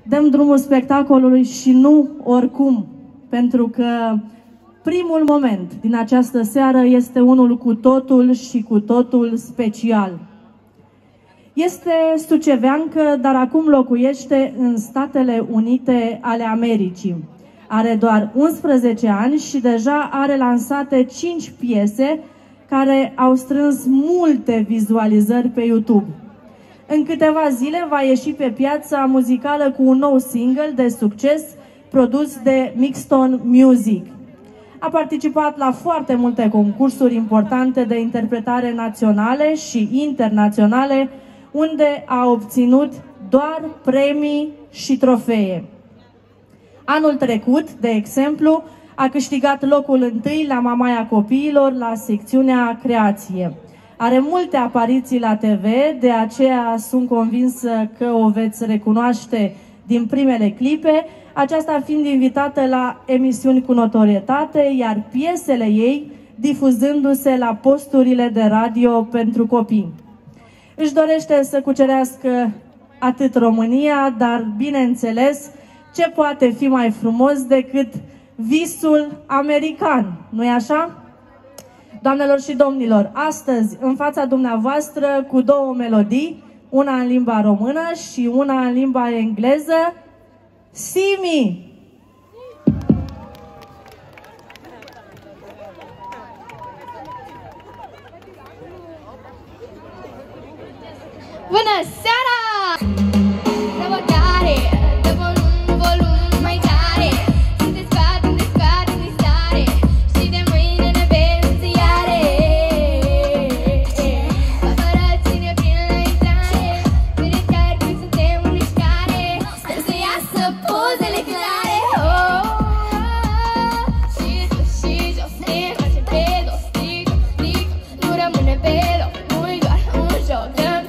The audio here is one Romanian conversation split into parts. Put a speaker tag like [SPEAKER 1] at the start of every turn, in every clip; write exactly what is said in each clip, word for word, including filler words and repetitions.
[SPEAKER 1] dăm drumul spectacolului și nu oricum, pentru că primul moment din această seară este unul cu totul și cu totul special. Este suceveancă, dar acum locuiește în Statele Unite ale Americii. Are doar unsprezece ani și deja are lansate cinci piese care au strâns multe vizualizări pe YouTube. În câteva zile va ieși pe piața muzicală cu un nou single de succes produs de Mixton Music. A participat la foarte multe concursuri importante de interpretare naționale și internaționale, unde a obținut doar premii și trofee. Anul trecut, de exemplu, a câștigat locul întâi la Mamaia Copiilor la secțiunea Creație. Are multe apariții la T V, de aceea sunt convinsă că o veți recunoaște din primele clipe, aceasta fiind invitată la emisiuni cu notorietate, iar piesele ei difuzându-se la posturile de radio pentru copii. Își dorește să cucerească atât România, dar, bineînțeles, ce poate fi mai frumos decât visul american, nu-i așa? Doamnelor și domnilor, astăzi, în fața dumneavoastră, cu două melodii, una în limba română și una în limba engleză, Simi!
[SPEAKER 2] Bună seara! Dă băgare, dă volum, volum mai tare. Sunteți fată, sunteți fată, nu-i stare. Și de mâine ne vedem ziare. Paparații prin la intrare. Vedeți chiar când suntem în mișcare. Sper să iasă pozele clare. Oh, oh, oh. Și sus și jos ne facem pedos. Strigo, strigo, nu rămâne pe loc. Nu-i doar un joc, dăm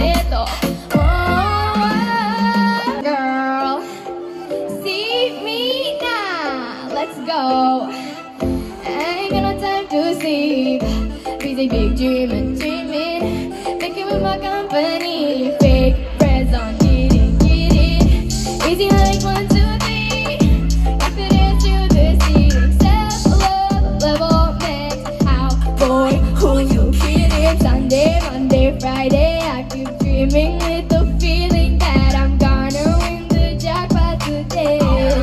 [SPEAKER 2] go. I ain't got no time to sleep. Busy big dreaming, dreaming. Thinking with my company. Fake friends on kidding, kidding. Easy like one, two, three. After this, you the ceiling. Self-love, level max. How, boy, who you kidding? Sunday, Monday, Friday. I keep dreaming with the feeling that I'm gonna win the jackpot today.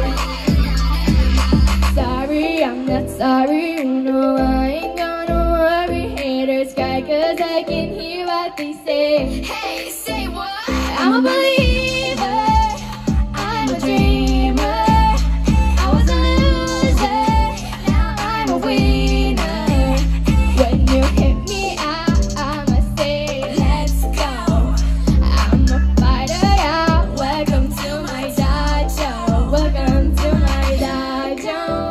[SPEAKER 2] I'm not sorry, you know I ain't gonna worry. Haters cry cause I can hear what they say. Hey, say what? I'm a believer, I'm a dreamer. I was a loser, now I'm a winner. When you hit me out, I'ma say let's go. I'm a fighter, yeah. Welcome to my dojo. Welcome to my dojo.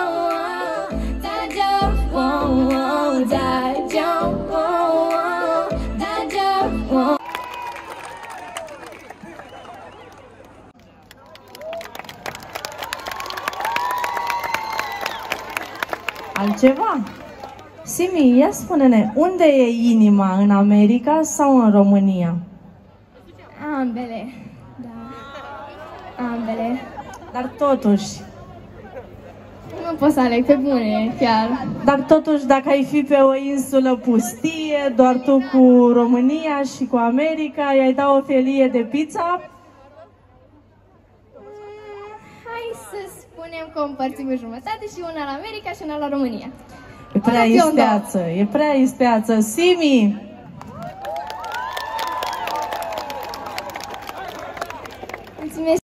[SPEAKER 1] Altceva? Simi, ia spune-ne, unde e inima, în America sau în România?
[SPEAKER 2] Ambele, da, ambele.
[SPEAKER 1] Dar totuși...
[SPEAKER 2] Nu pot să aleg, pe bune, chiar.
[SPEAKER 1] Dar totuși, dacă ai fi pe o insulă pustie, doar tu cu România și cu America, i-ai da o felie de pizza?
[SPEAKER 2] Hai să spunem că o împărțim în jumătate și una la America și una la România.
[SPEAKER 1] E prea isteață, e prea isteață. Simi!
[SPEAKER 2] Mulțumesc!